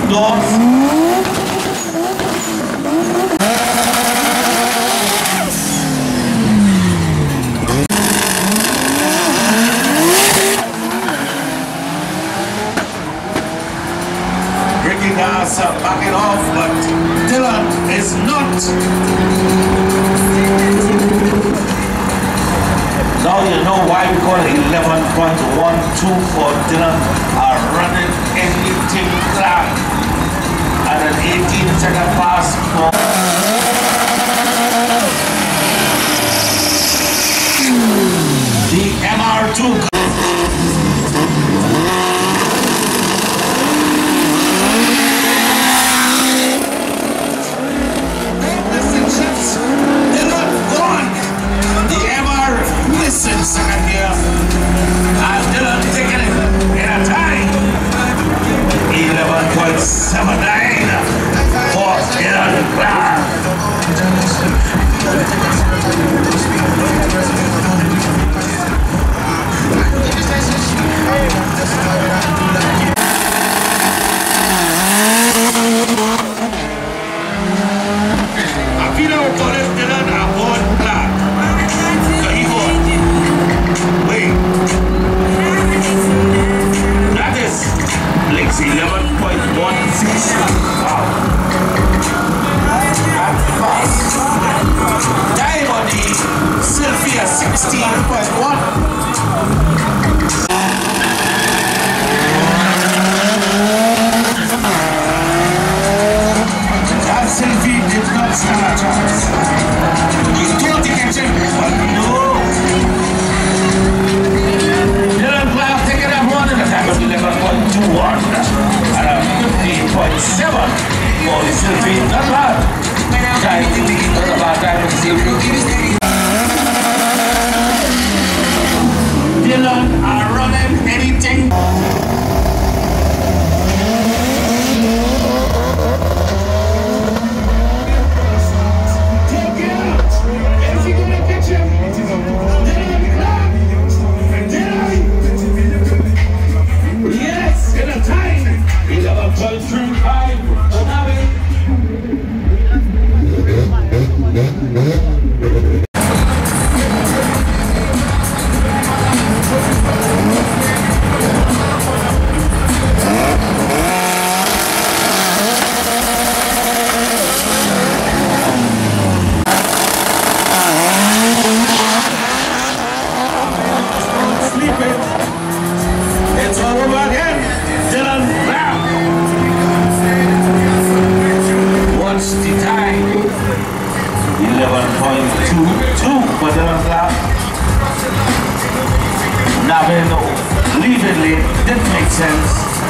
doors. TTASA backing off, but Dylan is not. Now you know why we call it 11.12 for Dylan. Are running anything flat at an 18-second pass for the MR2. Second here, and Dylan taking it in a time 11.79 for Dylan Clark. Aquí no pones Dylan a Board Clark. That is like 11.16. Wow. That's fast. Time on the Sylvia 16.1. That Sylvie did not stand a chance. He's told to catch him, but no. Dylan Clark taking that one in the time of 11.21 and a 15.7 for the Sylvie. Not bad. Time to be about time of Sylvie. Dylan are running anything. It's all over again. Dylan Clark. What's the time? 11.22 for Dylan Clark. Nothing legally didn't make sense.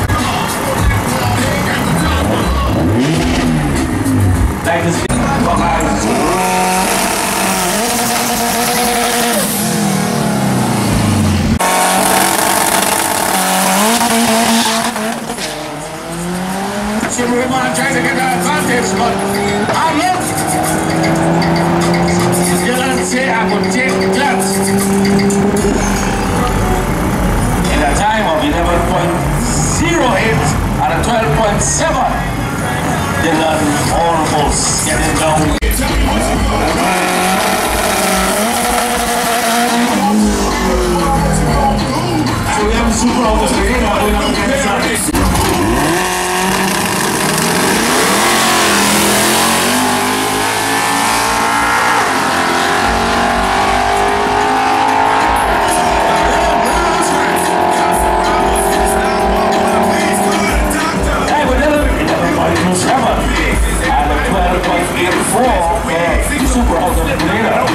Like this. Everyone trying to get that advantage, but I'm left. Dylan say I could take that. In a time of 11.08 and a 12.7, Dylan almost getting down. So we have a super out of the game, or we have to get started. Super out of the